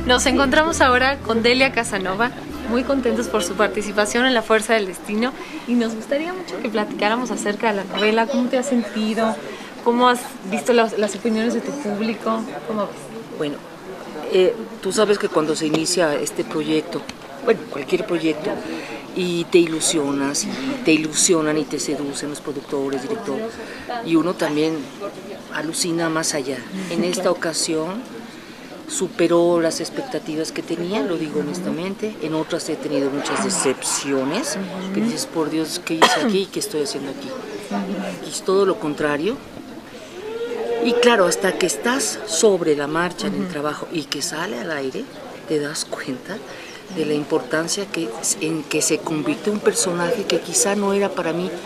Nos encontramos ahora con Delia Casanova, muy contentos por su participación en La Fuerza del Destino, y nos gustaría mucho que platicáramos acerca de la novela. ¿Cómo te has sentido? ¿Cómo has visto las opiniones de tu público? ¿Cómo ves? Bueno, tú sabes que cuando se inicia este proyecto, bueno, cualquier proyecto, y te ilusionas, y te ilusionan y te seducen los productores, directores, y uno también alucina más allá. En esta ocasión superó las expectativas que tenía, lo digo honestamente. En otras he tenido muchas decepciones, que dices, por Dios, ¿qué hice aquí y qué estoy haciendo aquí? Y es todo lo contrario. Y claro, hasta que estás sobre la marcha en el trabajo y que sale al aire, te das cuenta de la importancia en que se convirtió un personaje que quizá no era para mí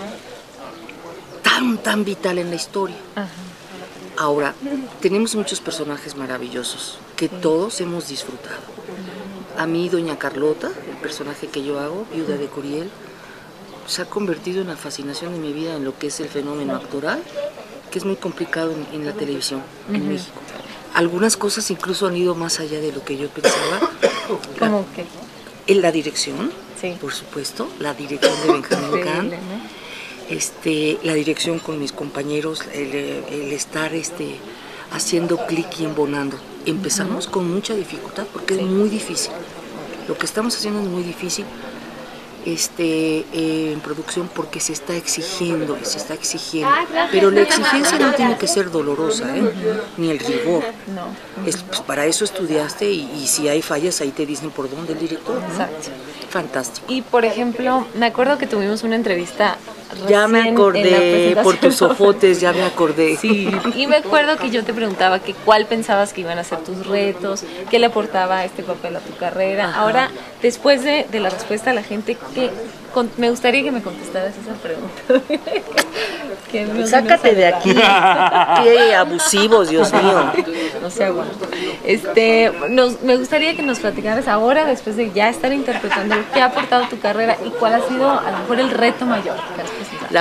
tan vital en la historia. Ahora, tenemos muchos personajes maravillosos que todos hemos disfrutado. A mí, Doña Carlota, el personaje que yo hago, viuda de Coriel, se ha convertido en la fascinación de mi vida en lo que es el fenómeno actoral, que es muy complicado en la televisión en México. Algunas cosas incluso han ido más allá de lo que yo pensaba. ¿Cómo qué? En la dirección, sí, por supuesto, la dirección de Benjamín Kahn, la dirección con mis compañeros, el estar haciendo clic y embonando. Empezamos con mucha dificultad porque es muy difícil. Lo que estamos haciendo es muy difícil en producción porque se está exigiendo, pero la exigencia no tiene que ser dolorosa, ni el rigor. Pues, para eso estudiaste y si hay fallas ahí te dicen por dónde el director, ¿no? Exacto. Fantástico. Y por ejemplo, me acuerdo que tuvimos una entrevista. Ya me acordé, por tus ojotes, ya me acordé. Sí, y me acuerdo que yo te preguntaba que cuál pensabas que iban a ser tus retos, qué le aportaba este papel a tu carrera. Ajá. Ahora, después de la respuesta a la gente, me gustaría que me contestaras esa pregunta. Sácate de aquí. Qué abusivos, Dios mío. No se aguanta. Me gustaría que nos platicaras ahora, después de ya estar interpretando, qué ha aportado tu carrera y cuál ha sido a lo mejor el reto mayor que has presentado. La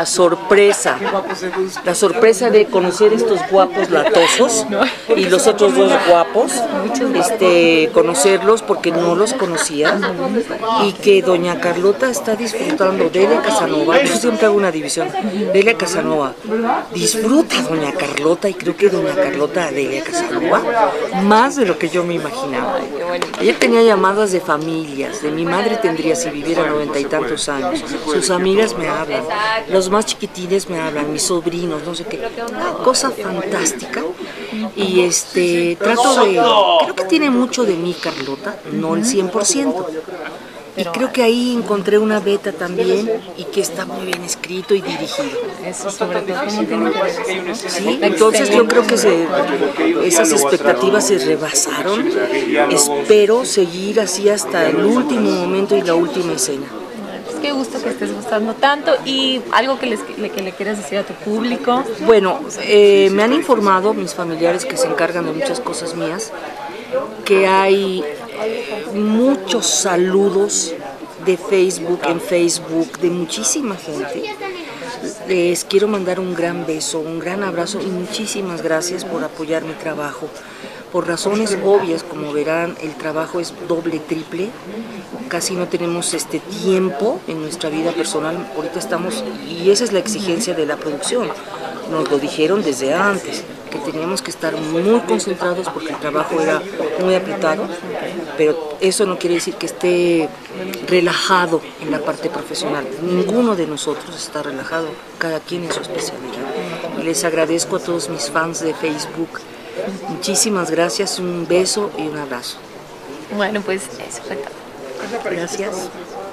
sorpresa de conocer estos guapos latosos y los otros dos guapos, conocerlos porque no los conocía, y que Doña Carlota está disfrutando. Delia Casanova, yo siempre hago una división. Delia Casanova disfruta Doña Carlota, y creo que Doña Carlota a Delia Casanova más de lo que yo me imaginaba. Ella tenía llamadas de familias, de mi madre tendría, si viviera 90 y tantos años, sus amigas me hablan, los más chiquitines me hablan, mis sobrinos, no sé qué, una cosa fantástica. Y creo que tiene mucho de mí Carlota, no el 100%. Y creo que ahí encontré una beta también, y que está muy bien escrito y dirigido. Eso sobre todo, ¿cómo tiene que ver, ¿no? Sí, entonces yo creo que esas expectativas se rebasaron. Espero seguir así hasta el último momento y la última escena. Pues qué gusto que estés gustando tanto. ¿Y algo que le quieras decir a tu público? Bueno, me han informado mis familiares que se encargan de muchas cosas mías, que hay muchos saludos de en Facebook, de muchísima gente. Les quiero mandar un gran beso, un gran abrazo y muchísimas gracias por apoyar mi trabajo. Por razones obvias, como verán, el trabajo es doble, triple. Casi no tenemos tiempo en nuestra vida personal. Ahorita estamos, y esa es la exigencia de la producción. Nos lo dijeron desde antes, que teníamos que estar muy concentrados porque el trabajo era muy apretado, pero eso no quiere decir que esté relajado en la parte profesional. Ninguno de nosotros está relajado, cada quien en su especialidad. Y les agradezco a todos mis fans de Facebook. Muchísimas gracias, un beso y un abrazo. Bueno, pues eso fue todo. Gracias.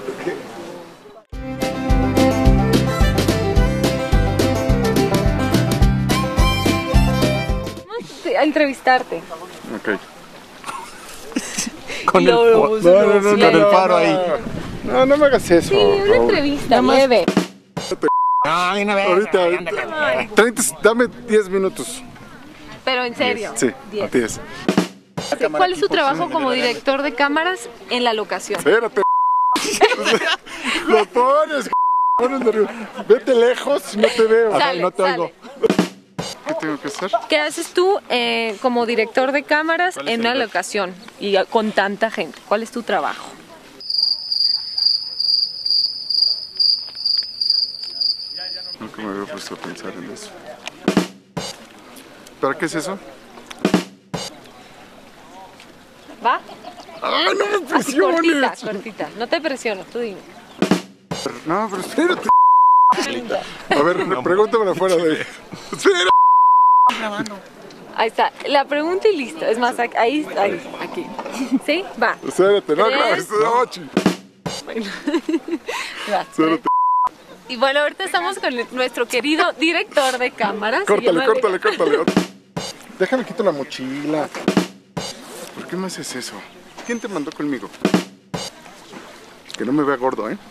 A entrevistarte. Ok. Con el faro ahí. No me hagas eso. Sí, una entrevista leve. Ay, ahorita, dame 10 minutos. Pero en serio. Sí, 10. ¿Cuál es su trabajo como director de cámaras en la locación? Espérate. Lo pones, nervioso. Vete lejos, no te veo. Sale, no te oigo. ¿Qué tengo que hacer? ¿Qué haces tú como director de cámaras ¿Cuál es en el una reto? locación y con tanta gente? ¿Cuál es tu trabajo? Nunca me había puesto a pensar en eso. ¿Para qué es eso? ¿Va? ¡Ay, no me Así cortita, presiones! cortita. No te presiono, tú dime. No, pero espérate. A ver, pregúntamela fuera de... ¡Espera! Ahí está, la pregunta y listo. Es más, ahí, aquí. ¿Sí? Va. Espérate, no Tres. grabes, Ochi. Va. Espérate. Y bueno, ahorita estamos con nuestro querido director de cámaras. se Córtale, llama- córtale. Déjame quito la mochila. ¿Por qué me haces eso? ¿Quién te mandó conmigo? Que no me vea gordo, ¿eh?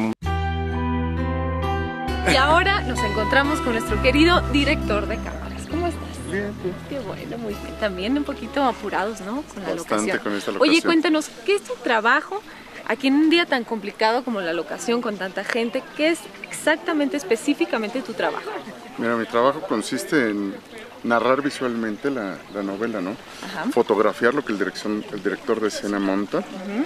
Y ahora nos encontramos con nuestro querido director de cámaras. ¿Cómo estás? Bien, bien. Qué bueno, muy bien. También un poquito apurados, ¿no? Con la Bastante locación. con esta Oye, locación. cuéntanos, ¿qué es tu trabajo aquí en un día tan complicado como la locación con tanta gente? ¿Qué es exactamente, específicamente tu trabajo? Mira, mi trabajo consiste en narrar visualmente la novela, ¿no? Ajá. Fotografiar lo que el director de escena monta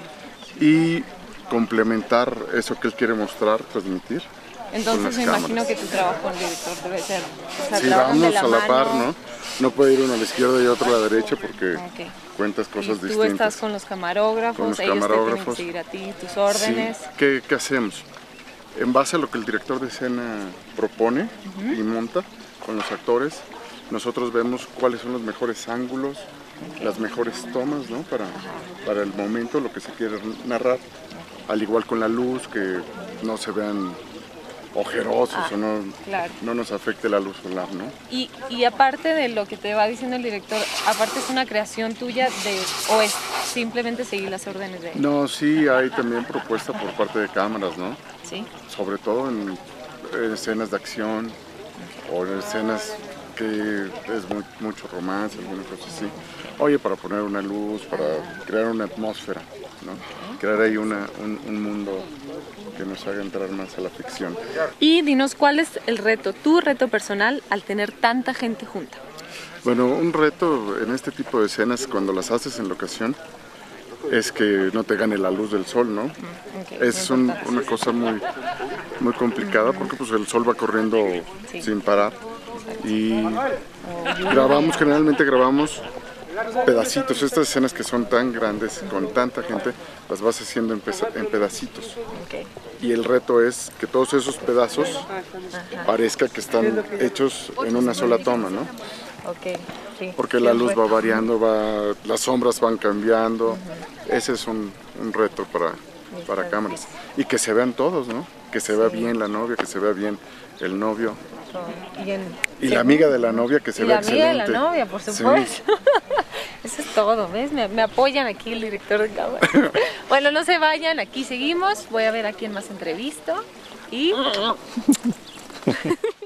y complementar eso que él quiere mostrar, transmitir. Entonces las me imagino cámaras. que tu trabajo con el director debe ser, o sea, Sí, trabajan de vamos a la par, mano. ¿no? No puede ir uno a la izquierda y otro a la derecha porque Ok. cuentas Y cosas tú distintas. estás con los camarógrafos, Con los ellos te tienen que camarógrafos. seguir a ti, tus órdenes. Sí. ¿Qué hacemos? En base a lo que el director de escena propone y monta con los actores, nosotros vemos cuáles son los mejores ángulos, las mejores tomas, ¿no? Para el momento, lo que se quiere narrar. Al igual con la luz, que no se vean ojerosos o no, claro. no nos afecte la luz solar, ¿no? Y aparte de lo que te va diciendo el director, aparte es una creación tuya o es simplemente seguir las órdenes de él. No, sí hay también propuesta por parte de cámaras, ¿no? Sí. Sobre todo en escenas de acción o en escenas que es mucho romance, alguna cosa así. Oye, para poner una luz, para crear una atmósfera, ¿no? Crear ahí un mundo que nos haga entrar más a la ficción. Y dinos, ¿cuál es el reto, tu reto personal al tener tanta gente junta? Bueno, un reto en este tipo de escenas, cuando las haces en locación, es que no te gane la luz del sol, ¿no? Okay, Es muy importante. una cosa muy complicada porque pues el sol va corriendo Sí. sin parar y generalmente grabamos pedacitos. Estas escenas que son tan grandes, con tanta gente, las vas haciendo en pedacitos. Okay. Y el reto es que todos esos pedazos parezca que están hechos en una sola toma, ¿no? Ok, sí. Porque la luz va variando, las sombras van cambiando. Ese es un reto para cámaras. Y que se vean todos, ¿no? Que se vea bien la novia, que se vea bien el novio. Y la amiga de la novia, que se Y vea la amiga de excelente. la novia, por Sí. supuesto. Eso es todo, ¿ves? Me apoyan aquí el director de cámara. Bueno, no se vayan, aquí seguimos. Voy a ver a quién más entrevisto. Y...